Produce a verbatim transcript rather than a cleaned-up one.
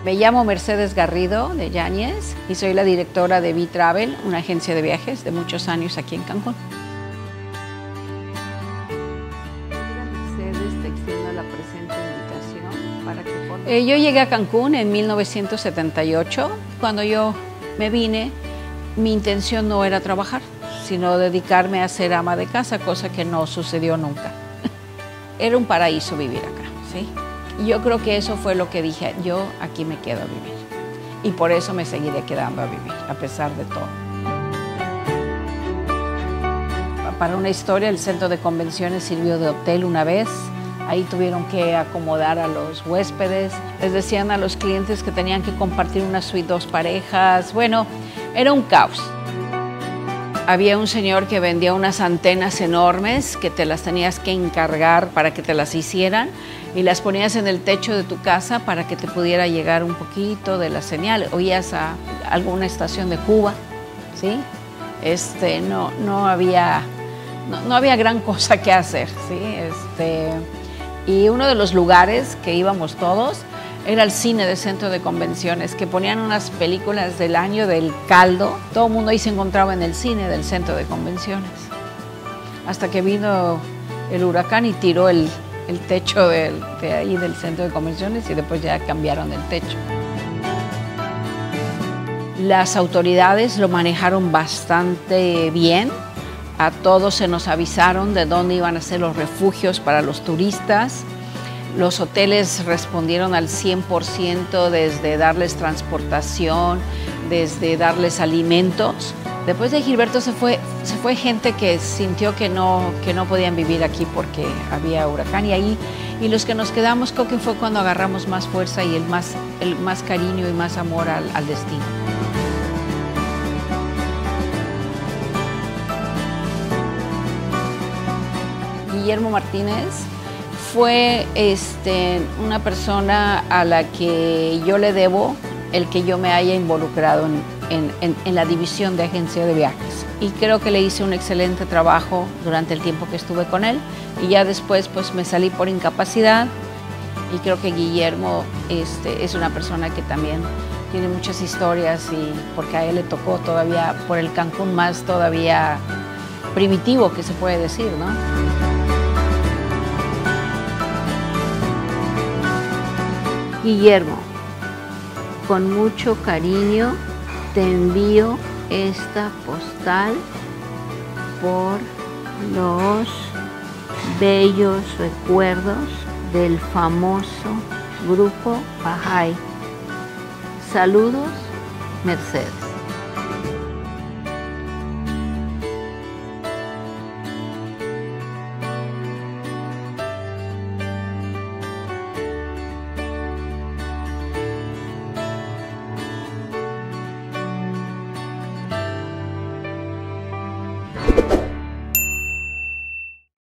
Me llamo Mercedes Garrido de Yáñez y soy la directora de V-Travel, una agencia de viajes de muchos años aquí en Cancún. Mercedes, te extiendo la presente invitación para que formes... eh, Yo llegué a Cancún en mil novecientos setenta y ocho. Cuando yo me vine, mi intención no era trabajar, sino dedicarme a ser ama de casa, cosa que no sucedió nunca. Era un paraíso vivir acá, ¿sí? Y yo creo que eso fue lo que dije, yo aquí me quedo a vivir. Y por eso me seguiré quedando a vivir, a pesar de todo. Para una historia, el centro de convenciones sirvió de hotel una vez. Ahí tuvieron que acomodar a los huéspedes. Les decían a los clientes que tenían que compartir una suite dos parejas. Bueno, era un caos. Había un señor que vendía unas antenas enormes que te las tenías que encargar para que te las hicieran y las ponías en el techo de tu casa para que te pudiera llegar un poquito de la señal. Oías a alguna estación de Cuba, ¿sí? Este, no, no, había, no, no había gran cosa que hacer, ¿sí? Este, y uno de los lugares que íbamos todos era el cine de centro de convenciones, que ponían unas películas del año del caldo. Todo el mundo ahí se encontraba en el cine del centro de convenciones. Hasta que vino el huracán y tiró el, el techo del, de ahí del centro de convenciones y después ya cambiaron el techo. Las autoridades lo manejaron bastante bien. A todos se nos avisaron de dónde iban a ser los refugios para los turistas. Los hoteles respondieron al cien por ciento, desde darles transportación, desde darles alimentos. Después de Gilberto se fue, se fue gente que sintió que no, que no podían vivir aquí porque había huracán. Y ahí, y los que nos quedamos, creo que fue cuando agarramos más fuerza y el más, el más cariño y más amor al, al destino. Guillermo Martínez fue este, una persona a la que yo le debo el que yo me haya involucrado en, en, en, en la división de agencia de viajes. Y creo que le hice un excelente trabajo durante el tiempo que estuve con él. Y ya después pues me salí por incapacidad. Y creo que Guillermo este, es una persona que también tiene muchas historias, y porque a él le tocó todavía por el Cancún más todavía primitivo, que se puede decir, ¿no? Guillermo, con mucho cariño te envío esta postal por los bellos recuerdos del famoso grupo Bahá'í. Saludos, Mercedes.